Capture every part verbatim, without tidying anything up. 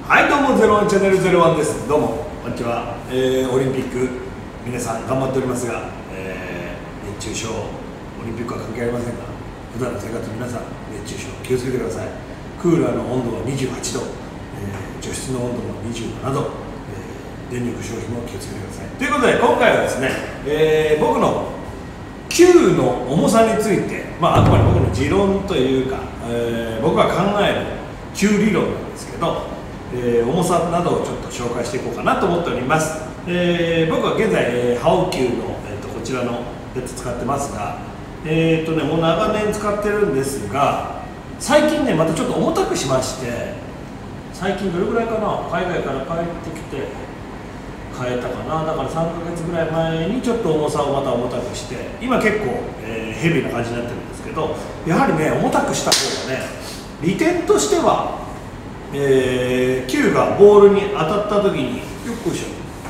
はいどうもゼロワンチャンネルゼロワンです。どうもこんにちは、えー、オリンピック皆さん頑張っておりますが、えー、熱中症オリンピックは関係ありませんが、普段の生活皆さん熱中症気をつけてください。クーラーの温度はにじゅうはちど、えー、除湿の温度もにじゅうななど、えー、電力消費も気をつけてください。ということで今回はですね、えー、僕の球の重さについて、まあ、あくまで僕の持論というか、えー、僕が考える球理論なんですけど、えー、重さなどをちょっと紹介していこうかなと思っております。えー、僕は現在、えー、ハオ球の、えー、とこちらのやつ使ってますが、えーとね、もう長年使ってるんですが、最近ねまたちょっと重たくしまして、最近どれぐらいかな、海外から帰ってきて変えたかな、だからさんかげつぐらい前にちょっと重さをまた重たくして、今結構、えー、ヘビーな感じになってるんですけど、やはりね重たくした方がね利点としては、えー、球がボールに当たった時によっこいしょ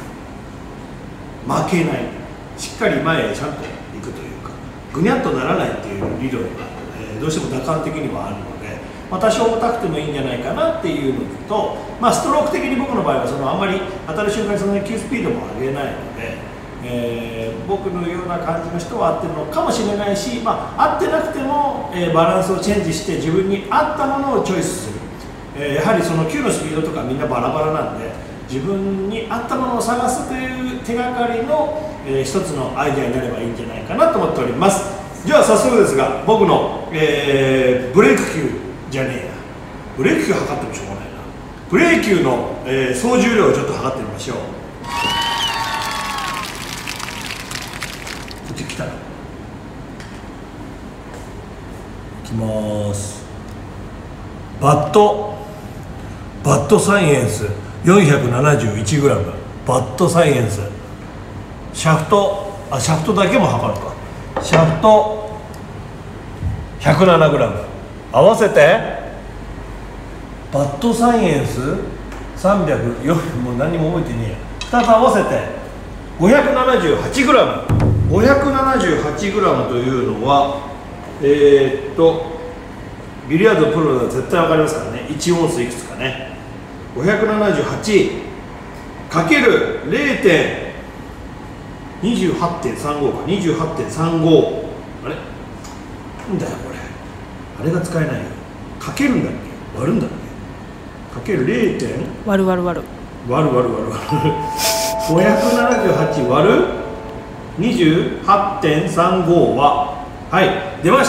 負けない、しっかり前へちゃんと行くというか、ぐにゃっとならないっていう理論が、えー、どうしても打感的にはあるので、まあ、多少重たくてもいいんじゃないかなっていうのと、まあ、ストローク的に僕の場合はそのあんまり当たる瞬間にそんなに球スピードも上げないので、えー、僕のような感じの人は合ってるのかもしれないし、まあ、合ってなくても、えー、バランスをチェンジして自分に合ったものをチョイスする、えー、やはりその球のスピードとかみんなバラバラなんで、自分に合ったものを探すという手がかりの、えー、一つのアイデアになればいいんじゃないかなと思っております。じゃあ早速ですが、僕の、えー、ブレーク球じゃねえやブレーク球測ってもしょうがないな、ブレーキ球の、えー、総重量をちょっと測ってみましょう。こっち来たらいきます。バットバットサイエンス よんひゃくななじゅういちグラム、 バットサイエンス。シャフトあシャフトだけも測るか、シャフト ひゃくななグラム、 合わせてバットサイエンスさんびゃくよん、もう何も覚えてねえや、ふたつ合わせて ごひゃくななじゅうはちグラム、 ごひゃくななじゅうはちグラム というのは、えー、っとビリヤードプロでは絶対分かりますからね、いちオンスいくつかね、ごひゃくななじゅうはちかける れいてんにじゅうはちてんさんご か にじゅうはちてんさんご、 あれなんだよこれ、あれが使えないよ、かけるんだっけ割るんだっけ、かける れいてん割る割る割る割る割る割る割るごひゃくななじゅうはち割る にじゅうはちてんさんご は、はい出ました、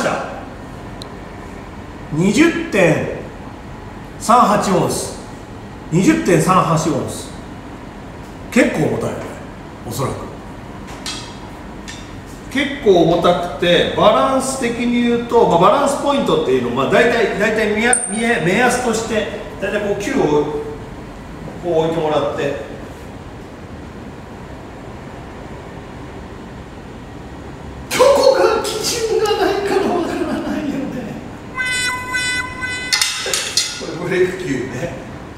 にじゅってんさんはちオンス、にじゅってんさんはちオンス、結構重たいよね、おそらく結構重たくて、バランス的に言うと、まあ、バランスポイントっていうのは、まあ、大体大体目安として大体こう球をこう置いてもらって、どこが基準がないからわからないよねこれブレーク球ね、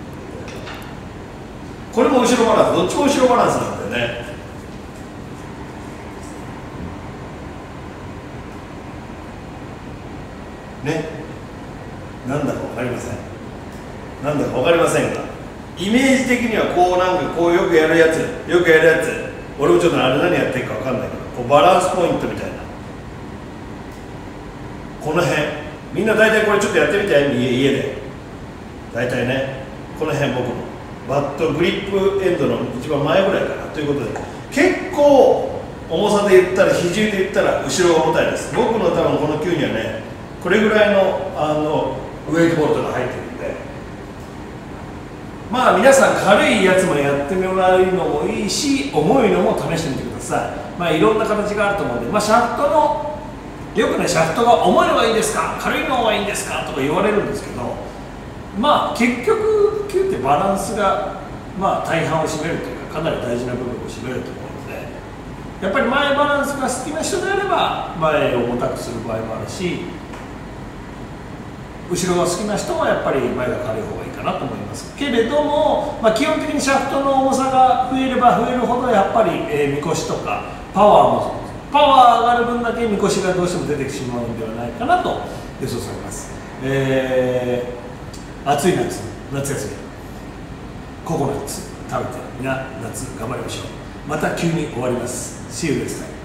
これも後ろバランス、どっちも後ろバランスなんだよね。ね、なんだか分かりません、なんだか分かりませんが、イメージ的にはこうなんかこうよくやるやつ、よくやるやつ、俺もちょっとあれ何やってるか分かんないけど、こうバランスポイントみたいな、この辺みんな大体これちょっとやってみて、家家で大体ね、この辺僕のバットグリップエンドの一番前ぐらいかなということで、結構重さで言ったら、比重で言ったら後ろが重たいです。僕の多分この球にはねこれぐらいのあのウェイトボルトが入ってるんで、まあ皆さん軽いやつもやってもらうのもいいし、重いのも試してみてください。まあいろんな形があると思うんで、まあ、シャフトのよくね、シャフトが重いのがいいですか軽いのがいいんですかとか言われるんですけど、まあ結局球ってバランスがまあ大半を占めるというか、かなり大事な部分を占めると思うので、やっぱり前バランスが好きな人であれば前を重たくする場合もあるし、後ろが好きな人はやっぱり前が軽い方がいいかなと思いますけれども、まあ、基本的にシャフトの重さが増えれば増えるほどやっぱり、えー、みこしとかパワーもパワー上がる分だけみこしがどうしても出てきてしまうんではないかなと予想されます。えー、暑い夏夏休みココナッツ食べてみんな夏頑張りましょう。また急に終わります。See you next time.